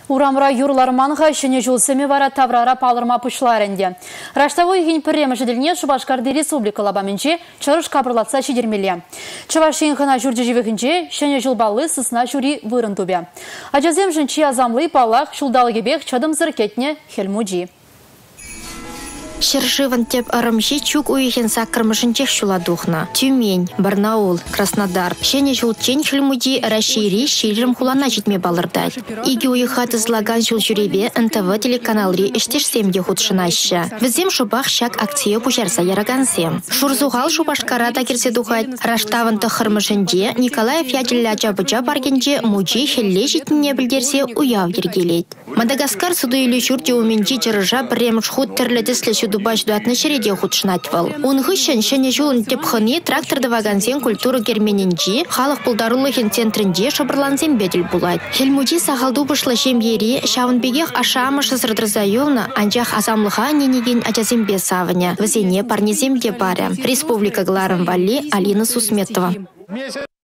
Урамра юрларманға шыне жулсыме вара таврара палырма пұшларынде. Раштавой ген пірремі жеделіне Шубашкарды республика лабаменче чырыш кабырлатса шедермелі. Чывашын ғына жүрді живігінче шыне жулбалы сысына жүри вырын тубе. Ажазем жынчи азамлы палақ шулдалы кебек чадым зыркетне хелмуджи. Шершиван теп арымши чук уйхен сакрмышынчех шуладухна. Тюмень, Барнаул, Краснодар. Шене жулчен хельмуди расшири шилерм хулана житме балырдать. Иги уйхат излаган жул жюребе НТВ телеканалри иштешсемге худшынаща. Візем шубах шак акция пушарса ярагансем. Шурзухал Шубашкарада кирсе духать. Раштаван тахырмышынде Николаев яділля жабыжа баргенде муджи хелле житіне білдерсе уяв ергелет. Мадагаскар суду или шурте уменчи чырыжа біремш худ терледесле Дубаш дуатны шереде худшнатвал. Он гыщен шене жулын тепхыне тракторды ваганзен культуру герменинчи, халық пулдарулыхен центрінде шабырланзен бедел булайт. Хельмуди сахалду бышлы шемьери, шавынбегех ашамышы сырдрызайылна, анчах азамлыха ненеген ажазембе савыня. Візене парнеземге баря. Республика Гларым Валли, Алина Сусметова.